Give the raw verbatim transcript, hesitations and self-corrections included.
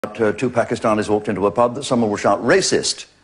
Uh, two Pakistanis walked into a pub that someone will shout racist